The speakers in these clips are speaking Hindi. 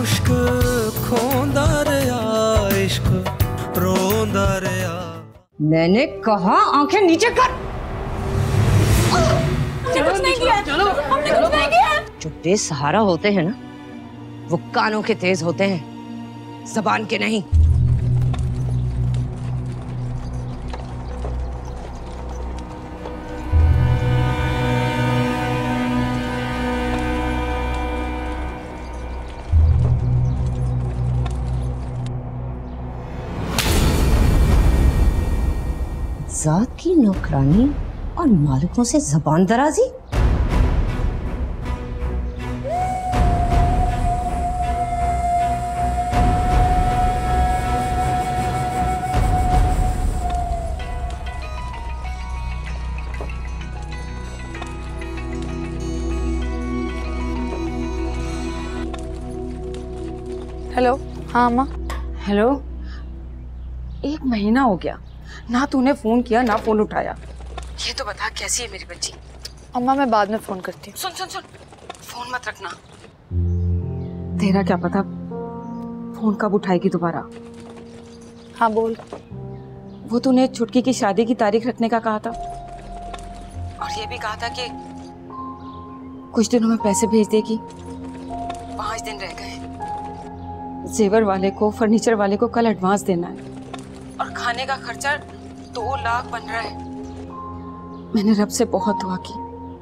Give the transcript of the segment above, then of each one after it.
मुश्क खोंदा रहा, इश्क रोंदा रहा। मैंने कहा आंखें नीचे कर। कुछ नहीं किया, चलो हमने कुछ नहीं किया। जो बेसहारा होते हैं ना, वो कानों के तेज होते हैं, जबान के नहीं। जात की नौकरानी और मालिकों से जबान दराजी। हेलो। हाँ अम्मा। हेलो। 1 महीना हो गया, ना तूने फोन किया ना फोन उठाया। ये तो बता कैसी है मेरी बच्ची? अम्मा मैं बाद में फोन करती हूँ। सुन सुन सुन, फोन मत रखना। तेरा क्या पता फोन कब उठाएगी दोबारा। हाँ बोल। वो तूने छुटकी की शादी की तारीख रखने का कहा था, और ये भी कहा था कि कुछ दिनों में पैसे भेज देगी। 5 दिन रह गए। जेवर वाले को, फर्नीचर वाले को कल एडवांस देना है, और खाने का खर्चा 2 लाख बन रहा है। मैंने रब से बहुत दुआ की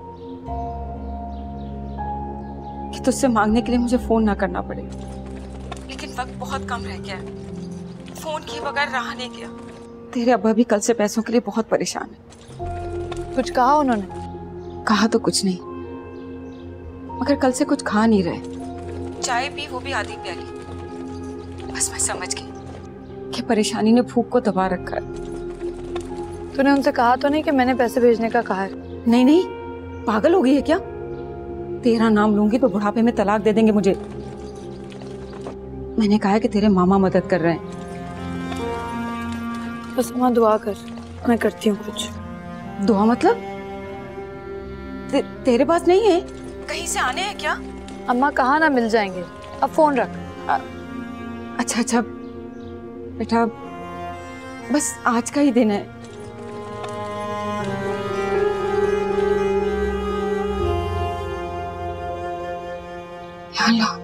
कि तुझसे मांगने के लिए मुझे फोन ना करना पड़े, लेकिन वक्त बहुत कम रह गया है। फोन किए बगैर रहा नहीं गया। तेरे अब्बा भी कल से पैसों के लिए बहुत परेशान है। कुछ कहा उन्होंने? कहा तो कुछ नहीं, मगर कल से कुछ खा नहीं रहे। चाय पी, वो भी आधी प्याली। बस मैं समझ गई कि परेशानी ने भूख को दबा रखा है। तूने उनसे कहा तो नहीं कि मैंने पैसे भेजने का कहा है? नहीं नहीं, पागल हो गई है क्या? तेरा नाम लूंगी तो बुढ़ापे में तलाक दे देंगे मुझे। मैंने कहा है कि तेरे मामा मदद कर रहे हैं। बस अम्मा दुआ कर, मैं करती हूँ कुछ। दुआ मतलब? तेरे पास नहीं है? कहीं से आने हैं क्या? अम्मा कहाँ ना मिल जाएंगे। अब फोन रख। अच्छा अच्छा बेटा, बस आज का ही दिन है। या अल्लाह,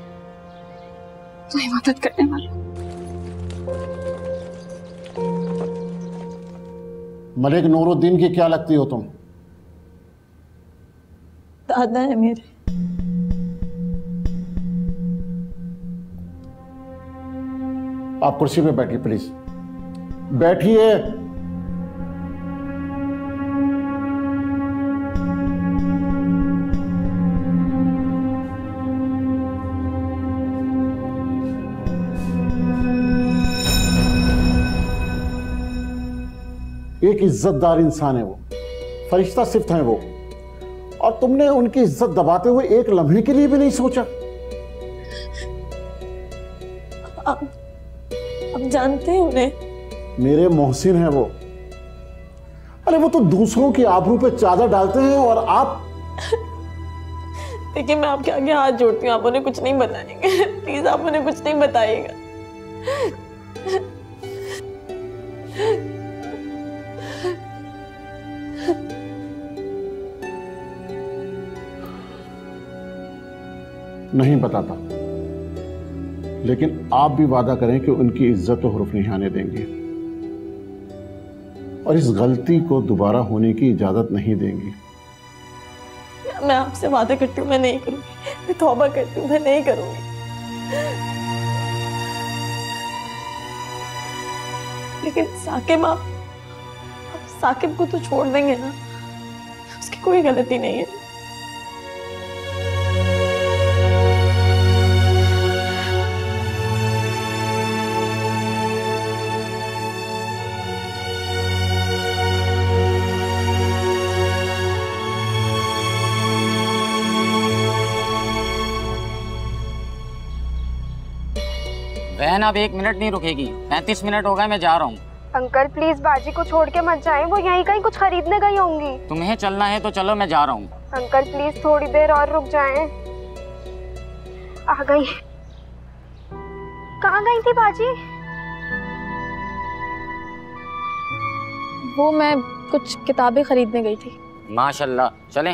तू ही मदद करने वाला। मलिक नूरुद्दीन की क्या लगती हो तुम? दादा है मेरे। आप कुर्सी पे बैठिए प्लीज, बैठिए। एक इज्जतदार इंसान है वो, फरिश्ता सिफ्त है वो, और तुमने उनकी इज्जत दबाते हुए एक लम्हे के लिए भी नहीं सोचा। आप जानते हैं उन्हें? मेरे मोहसिन है वो। अरे वो तो दूसरों की आबरू पे चादर डालते हैं और आप। देखिए मैं आपके आगे हाथ जोड़ती हूँ, आप उन्हें कुछ नहीं बताएंगे। प्लीज आप उन्हें कुछ नहीं बताइएगा। नहीं बताता, लेकिन आप भी वादा करें कि उनकी इज्जत और हुर्फ नहीं आने देंगे, और इस गलती को दोबारा होने की इजाजत नहीं देंगी। मैं आपसे वादा करती हूँ मैं नहीं करूंगी, मैं तौबा करती हूँ मैं नहीं करूंगी। लेकिन साकिब, आप साकिब को तो छोड़ देंगे ना? उसकी कोई गलती नहीं है। वैन अब 1 मिनट नहीं रुकेगी। 35 मिनट हो गए, मैं जा रहा हूँ। अंकल प्लीज बाजी को छोड़ के मत जाएं, वो यहीं कहीं कुछ खरीदने गई होंगी। तुम्हें चलना है तो चलो, मैं जा रहा हूँ। अंकल प्लीज थोड़ी देर और रुक जाएं। आ गई। कहाँ गई थी बाजी? वो मैं कुछ किताबें खरीदने गई थी। माशाल्लाह, चलें।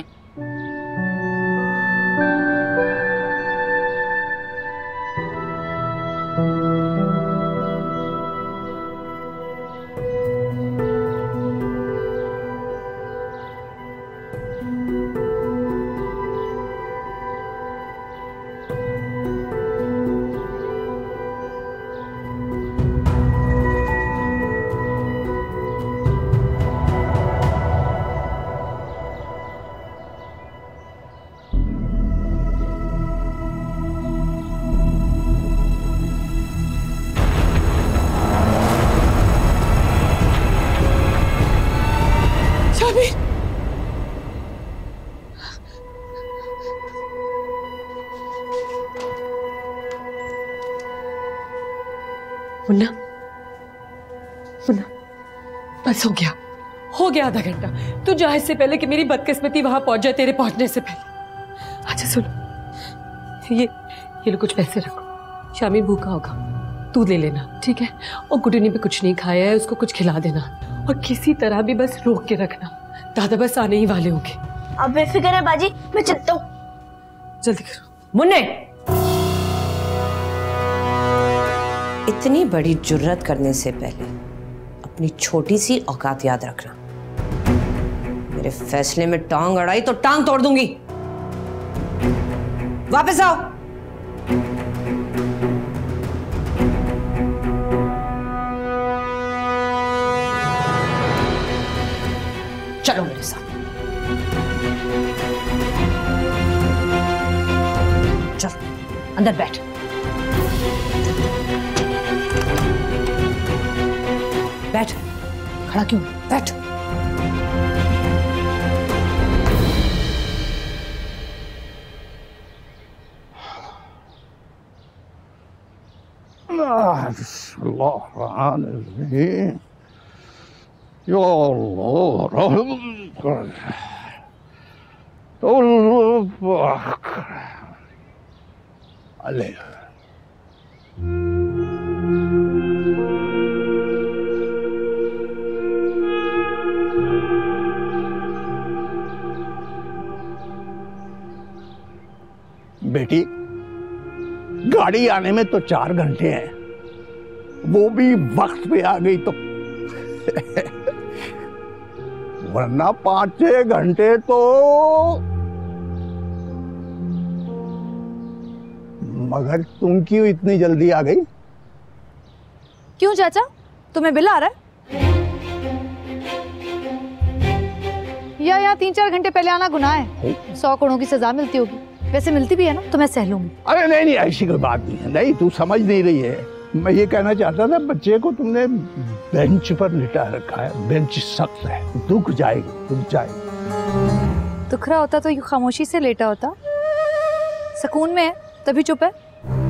मुन्ना, मुन्ना, बस हो गया आधा घंटा। तू जा इससे पहले कि मेरी बदकिस्मती वहां पहुंच जाए तेरे पहुंचने से पहले। अच्छा सुनो, ये लो कुछ पैसे रखो। शामिर भूखा होगा, तू ले लेना, ठीक है? और गुड्डू ने भी कुछ नहीं खाया है, उसको कुछ खिला देना। और किसी तरह भी बस रोक के रखना, दादा बस आने ही वाले होंगे। अब बेफिक्र है बाजी, मैं चलता हूँ। जल्दी करो। मुन्ने, इतनी बड़ी जुर्रत करने से पहले अपनी छोटी सी औकात याद रखना। मेरे फैसले में टांग अड़ाई तो टांग तोड़ दूंगी। वापस आओ। चलो मेरे साथ। चल अंदर बैठ। बैठ, खड़ा क्यों? बैठ। बेटी, गाड़ी आने में तो 4 घंटे हैं, वो भी वक्त पे आ गई तो वरना 5-6 घंटे तो। मगर तुम क्यों इतनी जल्दी आ गई? क्यों चाचा, तुम्हें बिल आ रहा है? या यहाँ 3-4 घंटे पहले आना गुनाह है? 100 करोड़ की सजा मिलती होगी, वैसे मिलती भी है ना, तो मैं सह लूंगी। अरे नहीं, ऐसी कोई बात नहीं है। नहीं, तू समझ नहीं रही है। मैं ये कहना चाहता था, बच्चे को तुमने बेंच पर लिटा रखा है, बेंच सख्त है, दुख जाएगी। दुख रहा होता तो यूं खामोशी से लेटा होता। सुकून में है तभी चुप है।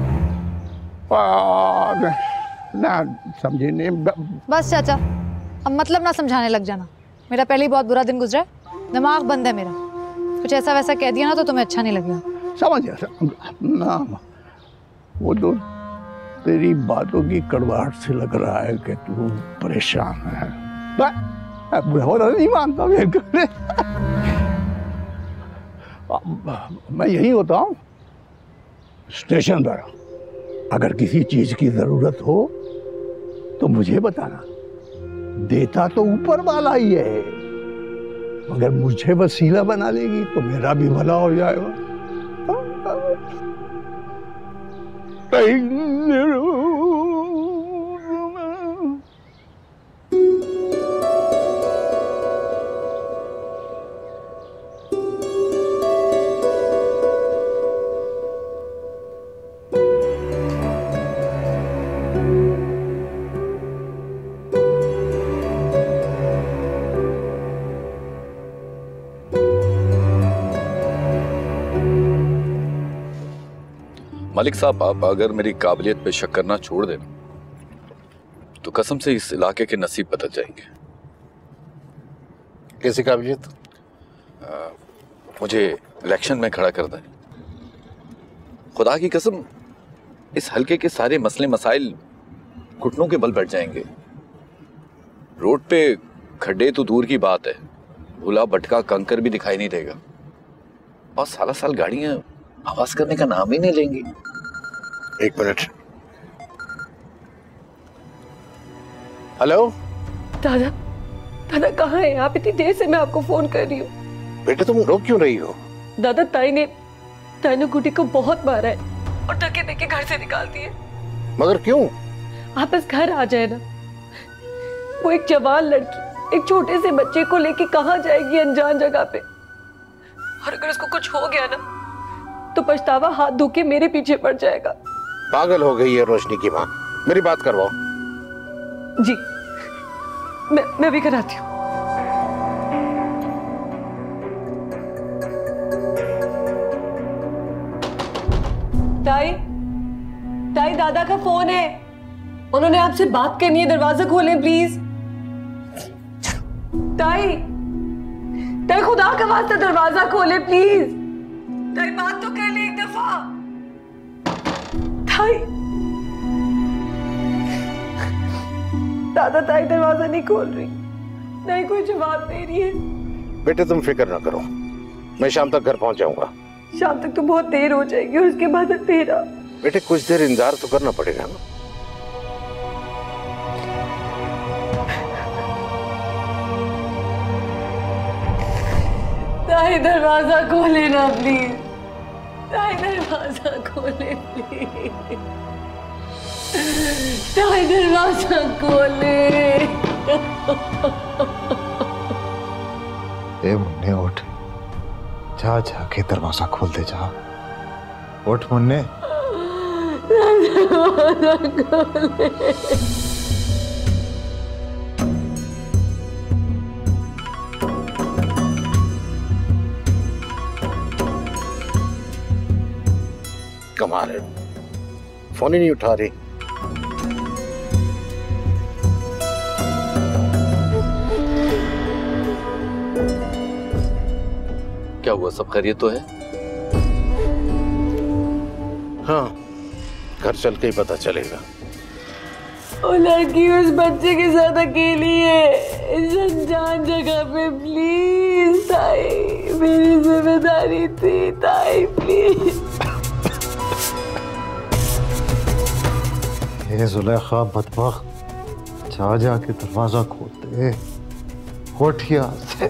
ना समझे नहीं। बस चाचा, अब मतलब ना समझाने लग जाना। मेरा पहले ही बहुत बुरा दिन गुजरा है, दिमाग बंद है मेरा। कुछ ऐसा वैसा कह दिया ना तो तुम्हें अच्छा नहीं लगेगा। समझ ना, वो तो तेरी बातों की कड़वाहट से लग रहा है कि तू परेशान है। नहीं मानता मैं यही होता हूँ स्टेशन पर। अगर किसी चीज की जरूरत हो तो मुझे बताना, देता तो ऊपर वाला ही है, मगर मुझे वसीला बना लेगी तो मेरा भी भला हो जाएगा। मलिक साहब, आप अगर मेरी काबिलियत पे शक करना छोड़ देना तो कसम से इस इलाके के नसीब बदल जाएंगे। कैसी काबिलियत? मुझे इलेक्शन में खड़ा कर दें। खुदा की कसम, इस हल्के के सारे मसले मसाइल घुटनों के बल बैठ जाएंगे। रोड पे खड्डे तो दूर की बात है, भूला भटका कंकर भी दिखाई नहीं देगा और साला साल गाड़ियां आवाज करने का नाम ही नहीं लेंगी। 1 मिनट। हेलो दादा, दादा कहाँ है आप? इतनी देर से मैं आपको फोन कर रही हूँ। बेटे तुम रो क्यों रही हो? दादा ताई ने गुटी को बहुत मारा है और धक्के देके घर से निकाल दिए। मगर क्यों? आप बस घर आ जाए ना। वो एक जवान लड़की एक छोटे से बच्चे को लेके कहाँ जाएगी अनजान जगह पे, और अगर उसको कुछ हो गया ना तो पछतावा हाथ धो के मेरे पीछे पड़ जाएगा। पागल हो गई है रोशनी की माँ, मेरी बात करवाओ। जी मैं भी कराती हूँ। ताई, ताई दादा का फोन है, उन्होंने आपसे बात करनी है, दरवाजा खोलें प्लीज। ताई, ताई खुदा का वास्ता दरवाजा खोलें प्लीज। ताई बात तो कर ले एक दफा। ताई, दादा ताई दरवाजा नहीं खोल रही, नहीं कोई जवाब दे रही है। बेटे तुम फिक्र ना करो, मैं शाम तक घर पहुंच जाऊंगा। शाम तक तो बहुत देर हो जाएगी, उसके बाद अंधेरा। बेटे कुछ देर इंतजार तो करना पड़ेगा ना। ताई दरवाजा खोले ना प्लीज, ताई दरवाजा खोले प्लीज, ताई दरवाजा खोले। ए मुन्ने उठ, जा जाके दरवाजा खोल दे, जा उठ मुन्ने। दरवाजा खोले। कमाल है, फोन ही नहीं उठा रही। क्या हुआ, सब खैरियत तो है? हाँ, घर चल के ही पता चलेगा। वो लड़की उस बच्चे के साथ अकेली है इस अनजान जगह पे। प्लीज ताई, मेरी जिम्मेदारी थी ताई, प्लीज। ये जुलेखा बदबख्त, जा जाके दरवाजा खोल दे, उठ यहाँ से।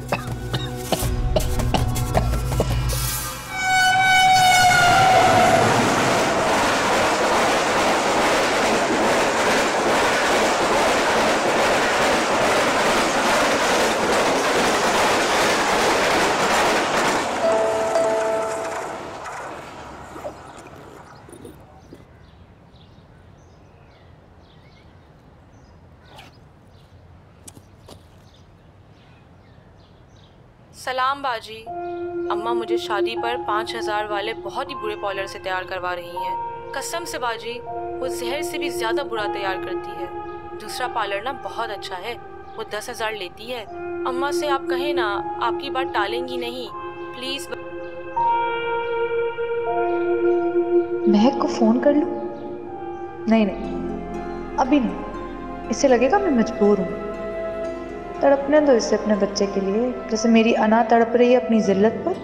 सलाम बाजी, अम्मा मुझे शादी पर 5000 वाले बहुत ही बुरे पॉलर से तैयार करवा रही हैं। कसम से बाजी, वो जहर से भी ज़्यादा बुरा तैयार करती है। दूसरा पार्लर ना बहुत अच्छा है, वो 10,000 लेती है। अम्मा से आप कहें ना, आपकी बात टालेंगी नहीं, प्लीज़। महक को फ़ोन कर लूँ? नहीं नहीं, अभी नहीं, इससे लगेगा मैं मजबूर हूँ। तड़पने दो इससे अपने बच्चे के लिए, जैसे मेरी अना तड़प रही है अपनी जिल्लत पर।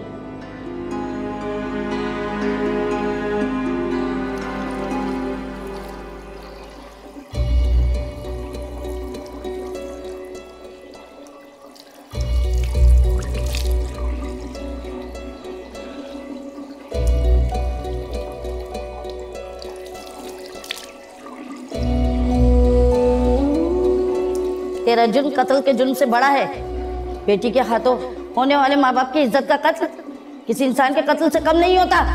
तेरा जुर्म कत्ल के जुर्म से बड़ा है। बेटी के हाथों होने वाले माँ बाप की इज्जत का कत्ल किसी इंसान के कत्ल से कम नहीं होता।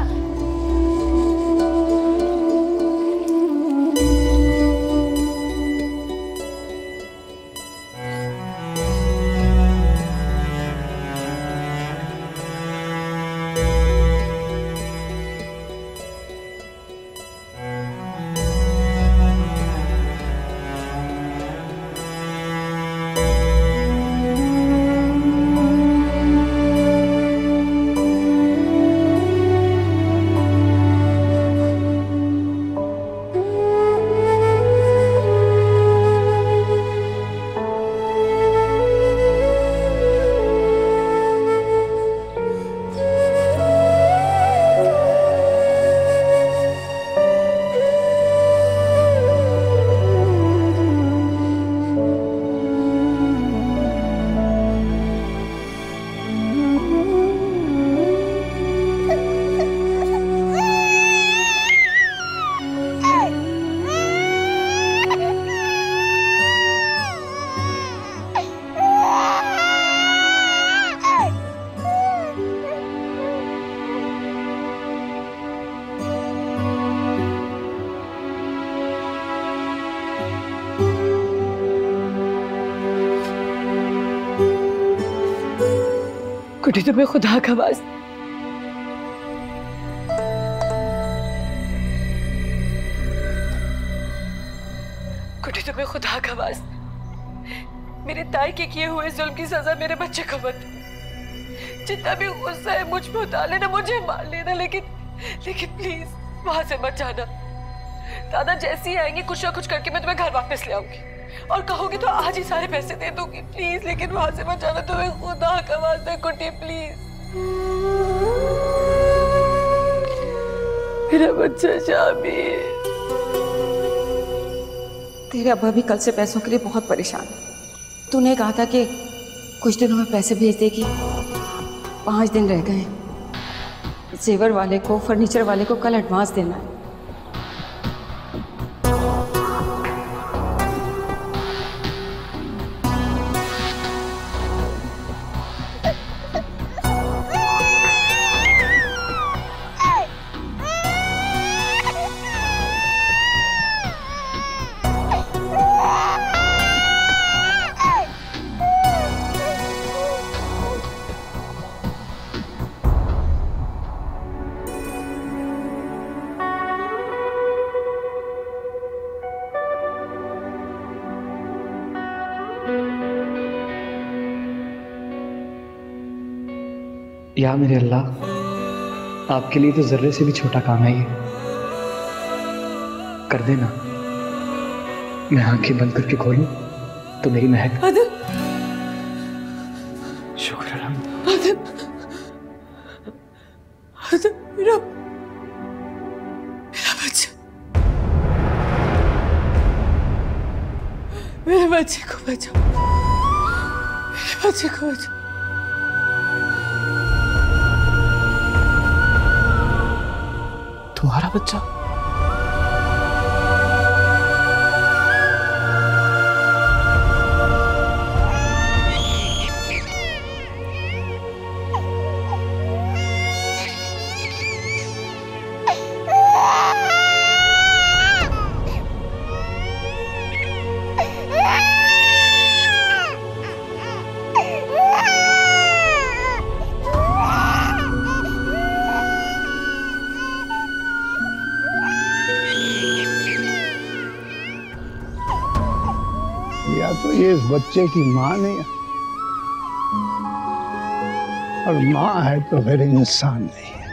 गुड्डी तुम्हें खुदा का वास्ता, गुड्डी तुम्हें खुदा का वास्ता, मेरे ताई के किए हुए जुल्म की सजा मेरे बच्चे को मत। जितना भी गुस्सा है मुझ पे उतार लेना, मुझे मार लेना, लेकिन प्लीज वहां से मत जाना। दादा जैसे ही आएंगे कुछ ना कुछ करके मैं तुम्हें घर वापस ले आऊंगी, और कहोगी तो आज ही सारे पैसे दे दूंगी। प्लीज लेकिन वहां से मत जाना, तुम्हें खुदा का वास्ता गुड्डी प्लीज। मेरा बच्चा शामिर। तेरे अब्बा भी कल से पैसों के लिए बहुत परेशान है। तूने कहा था कि कुछ दिनों में पैसे भेज देगी, 5 दिन रह गए। जेवर वाले को, फर्नीचर वाले को कल एडवांस देना है। या मेरे अल्लाह, आपके लिए तो जर्रे से भी छोटा काम है ये। कर देना। मैं आंखें बंद करके खोलूं तो मेरी महक। शुक्र है। मेरा बच्चा, मेरे बच्चे को बचाओ, मेरे बच्चे को बचाओ। तुम्हारा बच्चा? तो ये इस बच्चे की माँ नहीं है, और माँ है तो फिर इंसान नहीं है।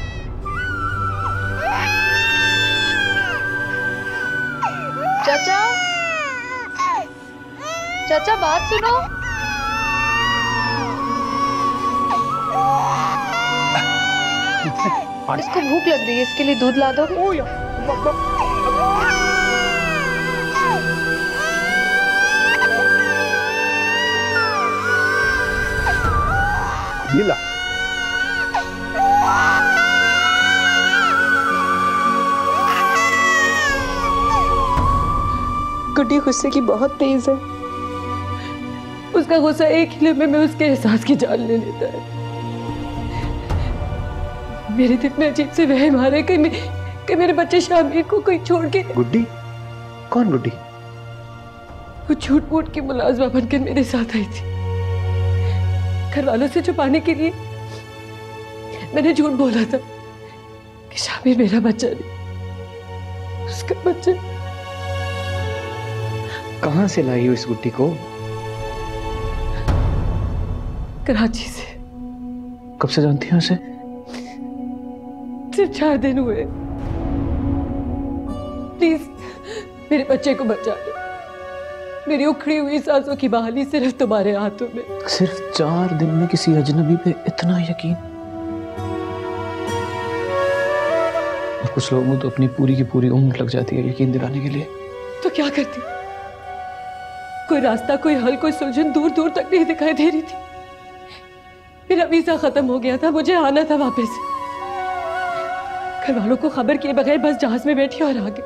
चाचा, चाचा बात सुनो। इसको भूख लग रही है, इसके लिए दूध ला दोगे? लीला, गुड्डी गुस्से की बहुत तेज है। उसका गुस्सा एक ही लम्हे में उसके एहसास की जान ले लेता है। मेरे दिल में अजीब से वहम आ रहा है कि मेरे बच्चे शामिर को कोई छोड़ के। गुड्डी? कौन गुड्डी? वो झूठ मूठ की मुलाजमा बनकर मेरे साथ आई थी। घर वालों से छुपाने के लिए मैंने झूठ बोला था कि शामिर मेरा बच्चा नहीं, उसका बच्चा। कहां से लाई हो इस गुड्डी को? कराची से। कब से जानती हैं उसे? सिर्फ 4 दिन हुए। प्लीज मेरे बच्चे को बचा लो। मेरी उखड़ी हुई सांसों की बहाली सिर्फ तुम्हारे हाथों में। सिर्फ 4 दिन में किसी अजनबी पे इतना यकीन? और कुछ लोगों को तो अपनी पूरी की पूरी उम्र लग जाती है यकीन दिलाने के लिए। तो क्या करती? कोई रास्ता, कोई हल, कोई सुलझन दूर दूर तक नहीं दिखाई दे रही थी। मेरा वीजा खत्म हो गया था, मुझे आना था वापस। घर वालों को खबर किए बगैर बस जहाज में बैठी और आ गई।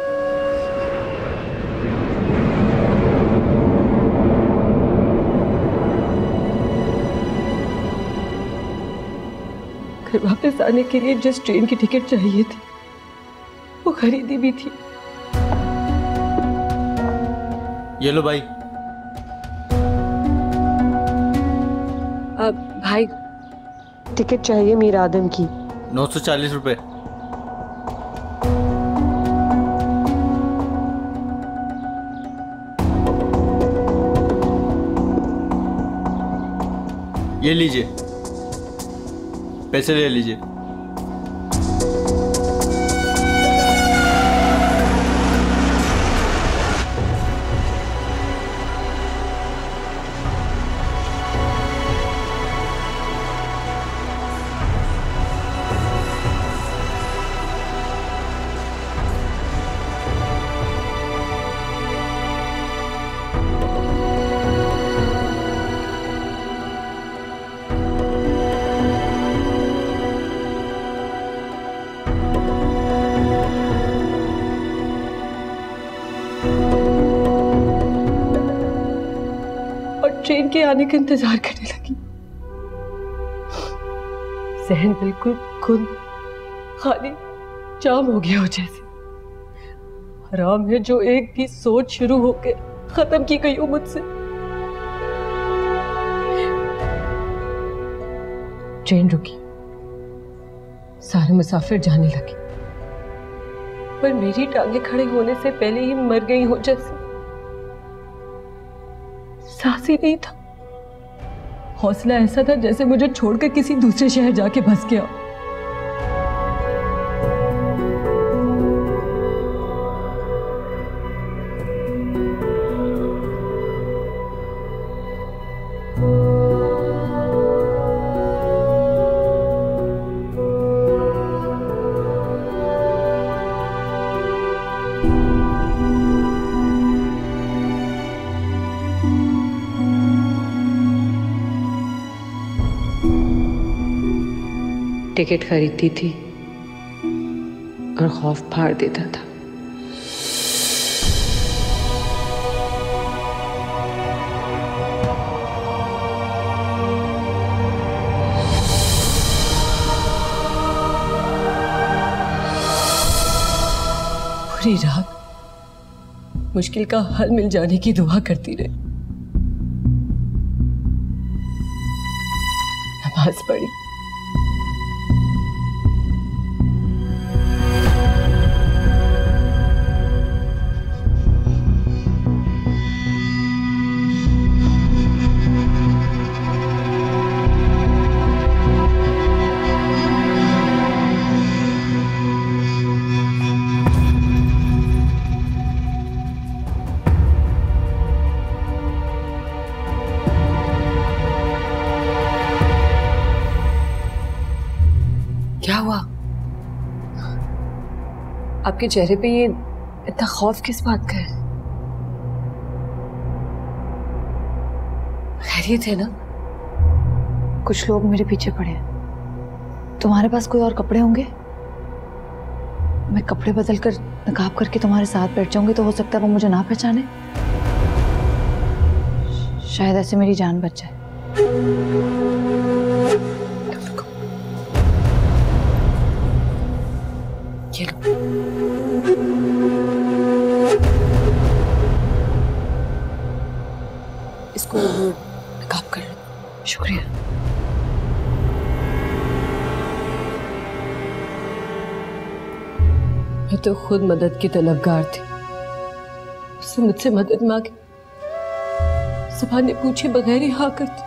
घर वापस आने के लिए जिस ट्रेन की टिकट चाहिए थी वो खरीदी भी थी। ये लो भाई। अब भाई टिकट चाहिए मीर आदम की। 940 रुपए। ये लीजिए, पैसे ले लीजिए। ट्रेन के आने का इंतजार करने लगी। जहन बिल्कुल खुद खाली जाम हो गया हो जैसे। हराम है जो एक भी सोच शुरू होके खत्म की गई हो मुझसे। ट्रेन रुकी, सारे मुसाफिर जाने लगे, पर मेरी टांगे खड़े होने से पहले ही मर गई हो जैसे। सांस ही नहीं था। हौसला ऐसा था जैसे मुझे छोड़कर किसी दूसरे शहर जाके बस गया। टिकट खरीदती थी और खौफ फाड़ देता था। पूरी रात मुश्किल का हल मिल जाने की दुआ करती रही। नमाज पढ़ी, क्या हुआ? आपके चेहरे पे ये इतना खौफ किस बात का है? खैरियत है ना? कुछ लोग मेरे पीछे पड़े हैं। तुम्हारे पास कोई और कपड़े होंगे? मैं कपड़े बदल कर नकाब करके तुम्हारे साथ बैठ जाऊंगी तो हो सकता है वो मुझे ना पहचाने। शायद ऐसे मेरी जान बच जाए। ये लो। इसको नकाब कर लो। शुक्रिया। मैं तो खुद मदद की तलबगार थी। उससे मुझसे मदद मांगी, ज़बान पूछे बगैर ही हाँ करती।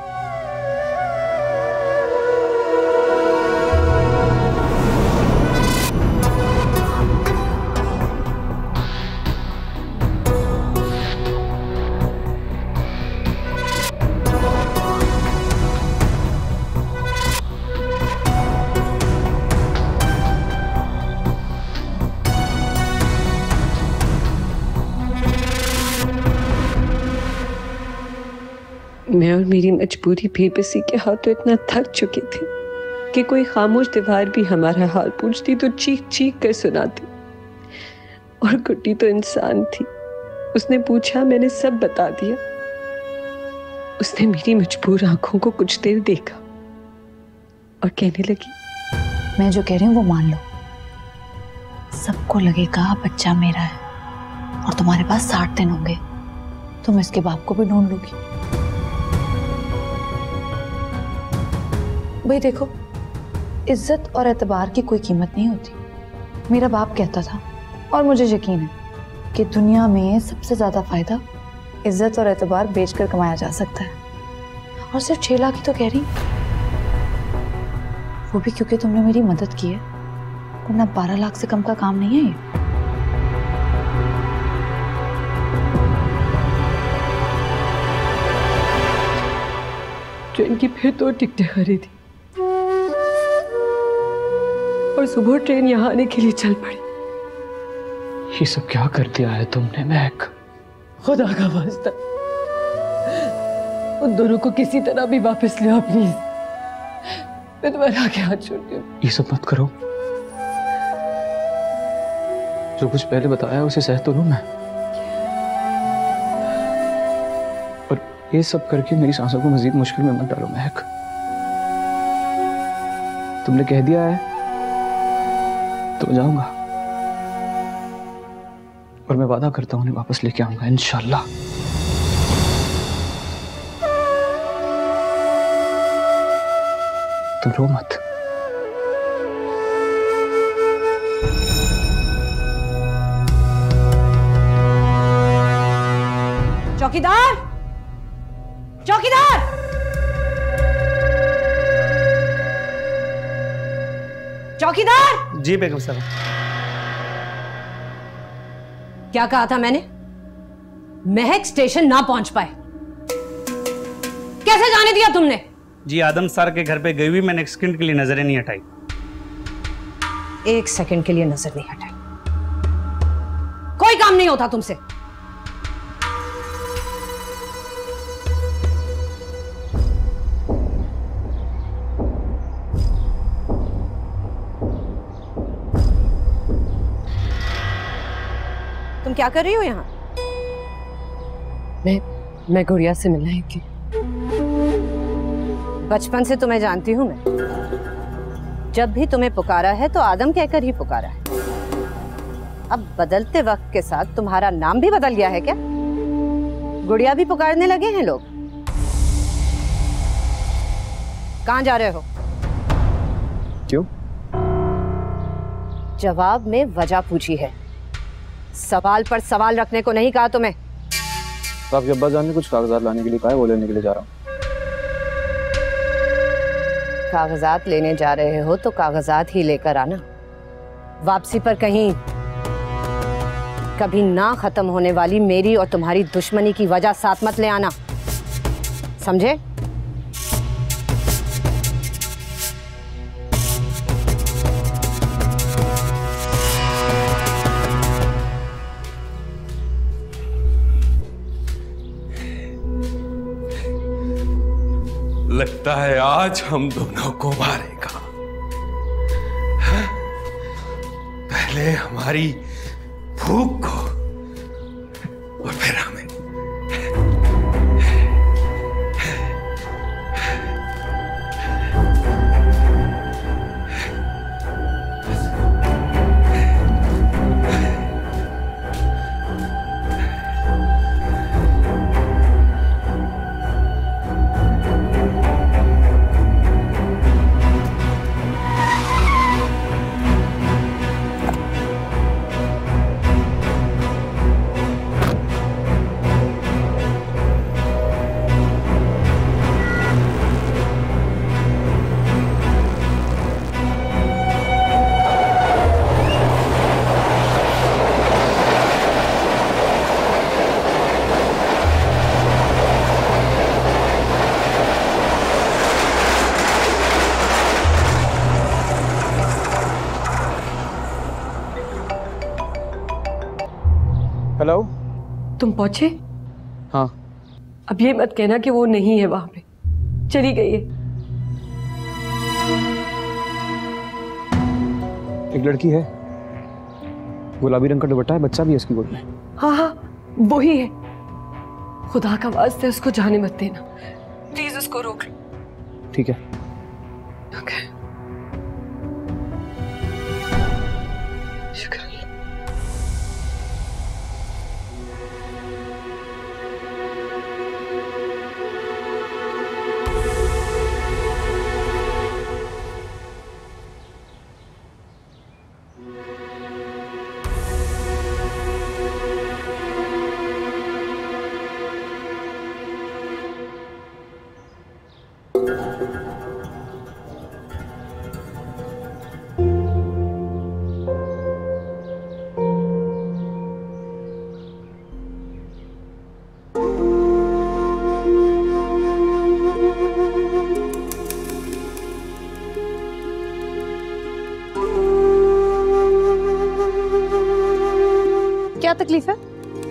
मैं और मेरी मजबूरी बेबसी के हाथों इतना थक चुके थे कि कोई खामोश दीवार भी हमारा हाल पूछती तो चीख चीख कर सुनाती। और गुड्डी तो इंसान थी, उसने पूछा, मैंने सब बता दिया। उसने मेरी मजबूर आंखों को कुछ देर देखा और कहने लगी, मैं जो कह रही हूँ वो मान लो। सबको लगेगा बच्चा मेरा है और तुम्हारे पास 60 दिन होंगे तो मैं इसके बाप को भी ढूंढ लूंगी। भाई देखो, इज्जत और एतबार की कोई कीमत नहीं होती। मेरा बाप कहता था और मुझे यकीन है कि दुनिया में सबसे ज़्यादा फायदा इज्जत और एतबार बेचकर कमाया जा सकता है। और सिर्फ 6 लाख ही तो कह रही, वो भी क्योंकि तुमने मेरी मदद की है, वरना 12 लाख से कम का काम नहीं है ये। ट्रेन की फिर 2 टिकटें खरीदी और सुबह ट्रेन यहाँ आने के लिए चल पड़ी। ये सब क्या कर दिया है तुमने महक? खुदा का वास्ता, उन दोनों को किसी तरह भी वापस ले आओ प्लीज। मैं तुम्हारा आगे हाथ छोड़ती हूँ। ये सब मत करो। जो कुछ पहले बताया उसे सह तो लूं मैं, और ये सब करके मेरी सांसों को मजीद मुश्किल में मत डालो महक। तुमने कह दिया है तो मैं जाऊंगा, और मैं वादा करता हूं उन्हें वापस लेके आऊंगा इंशाल्लाह। तुम रो मत। चौकीदार, चौकीदार, चौकीदार। जी बेगम साहब। क्या कहा था मैंने? महक स्टेशन ना पहुंच पाए, कैसे जाने दिया तुमने? जी आदम सर के घर पे गई हुई, मैंने एक सेकंड के लिए नजरें नहीं हटाई। 1 सेकंड के लिए नजर नहीं हटाई? कोई काम नहीं होता तुमसे। तुम क्या कर रही हो यहाँ? मैं गुड़िया से मिलना ही थी। बचपन से तुम्हें जानती हूं मैं। जब भी तुम्हें पुकारा है तो आदम कहकर ही पुकारा है। अब बदलते वक्त के साथ तुम्हारा नाम भी बदल गया है क्या? गुड़िया भी पुकारने लगे हैं लोग। कहां जा रहे हो? क्यों? जवाब में वजह पूछी है, सवाल पर सवाल रखने को नहीं कहा तुम्हें। तो आपके अब्बा जान ने कुछ कागजात लाने के लिए कहा है, वो लेने के लिए जा रहा हूँ। कागजात लेने जा रहे हो तो कागजात ही लेकर आना। वापसी पर कहीं कभी ना खत्म होने वाली मेरी और तुम्हारी दुश्मनी की वजह साथ मत ले आना, समझे? लगता है आज हम दोनों को मारेगा। हाँ? पहले हमारी भूख को और फिर हमें। हेलो, तुम पहुंचे? हाँ। अब ये मत कहना कि वो नहीं है वहां पे, चली गई है। एक लड़की है, गुलाबी रंग का दुपट्टा है, बच्चा भी है उसकी गोद में। हाँ हाँ वही है। खुदा का वास्ते उसको जाने मत देना, प्लीज उसको रोक लो। ठीक है। ओके। शुक्र। क्या तकलीफ है?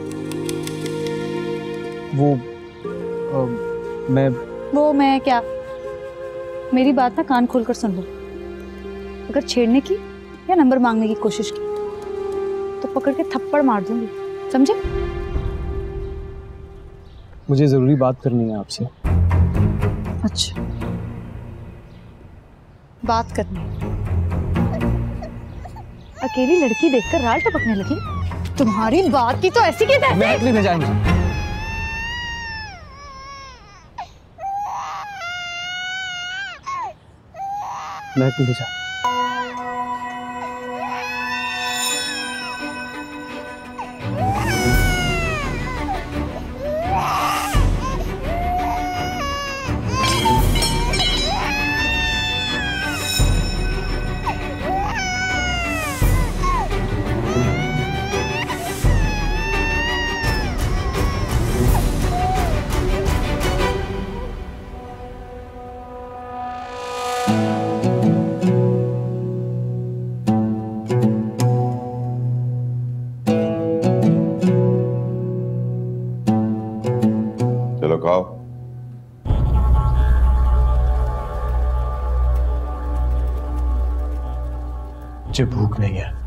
वो मैं क्या? मेरी बात ना कान खोलकर सुन लो। अगर छेड़ने की या नंबर मांगने की कोशिश की तो पकड़ के थप्पड़ मार दूंगी, समझे? मुझे जरूरी बात करनी है आपसे। अच्छा, बात करनी? अकेली लड़की देखकर राल टपकने लगी? तुम्हारी बात की तो ऐसी की तैसी। महक लेने जाएंगे। महक लेने जा। मुझे भूख नहीं है।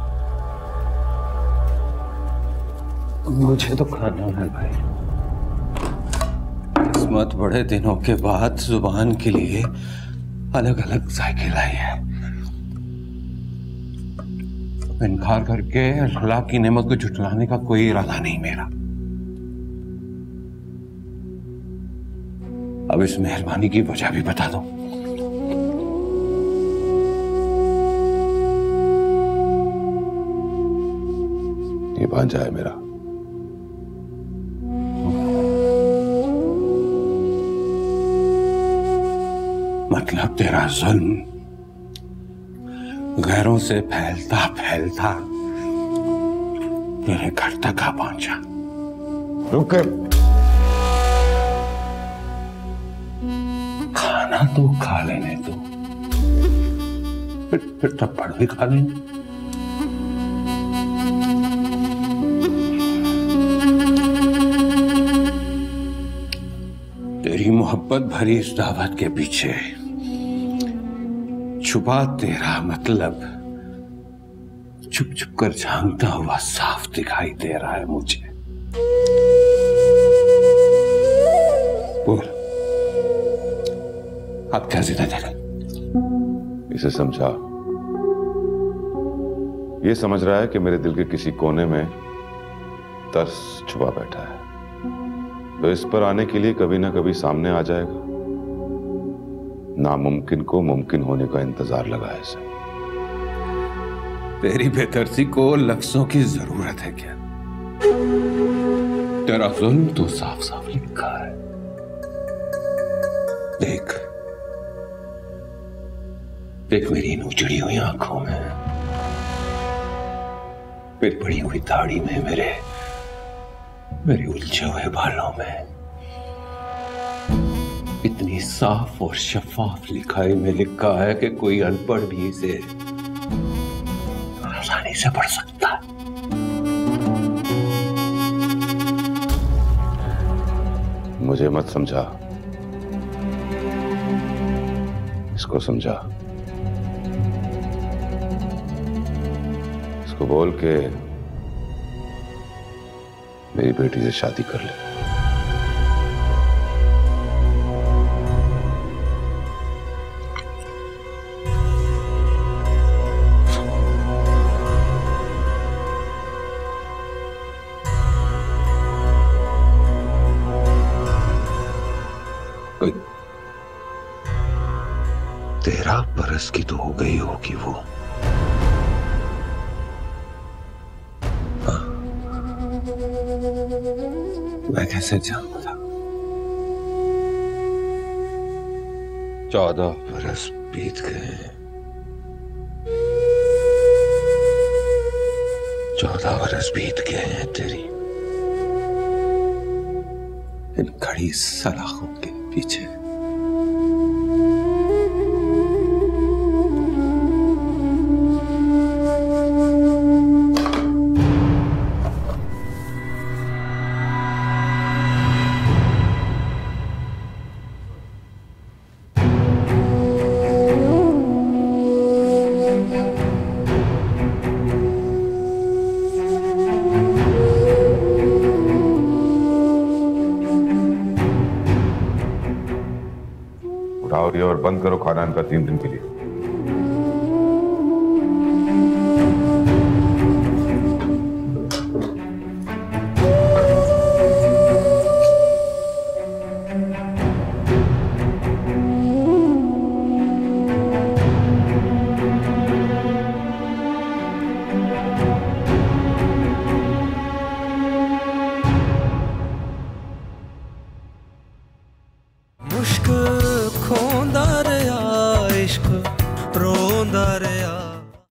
मुझे तो खाना है भाई। किस्मत बड़े दिनों के बाद जुबान के लिए अलग अलग जायके लाई है। इनकार करके अल्लाह की नेमत को झुठलाने का कोई इरादा नहीं मेरा। अब इस मेहरबानी की वजह भी बता दो। ये भांजा है मेरा। मतलब तेरा जुल्म गैरों से फैलता फैलता मेरे घर तक आ पहुंचा। रुक, खाना तो खा लेने दो, फिर थप्पड़ भी खा लेंगे। तेरी मोहब्बत भरी इस दावत के पीछे छुपा तेरा मतलब छुप छुप कर झांकता हुआ साफ दिखाई दे रहा है मुझे। बोल, आप क्या जिद है? इसे समझा। ये समझ रहा है कि मेरे दिल के किसी कोने में तरस छुपा बैठा है, तो इस पर आने के लिए कभी ना कभी सामने आ जाएगा। नामुमकिन को मुमकिन होने का इंतजार लगा है इसे। तेरी बेदर्दी को लफ्जों की जरूरत है क्या? तेरा जुल्म तो साफ साफ लिखा है। देख देख मेरी इन उजड़ी हुई आंखों में, मेरी बड़ी हुई दाढ़ी में, मेरे उलझे हुए बालों में इतनी साफ और शफाफ लिखाई में लिखा है कि कोई अनपढ़ भी इसे आसानी से पढ़ सकता है। मुझे मत समझा, इसको समझा। इसको बोल के मेरी बेटी से शादी कर ले। तेरा बरस की तो हो गई होगी वो। मैं कैसे जानता? 14 बरस बीत गए। 14 बरस बीत गए हैं तेरी इन खड़ी सलाखों के पीछे। और बंद करो खाना इनका 3 दिन के लिए। मुश्क खोंदा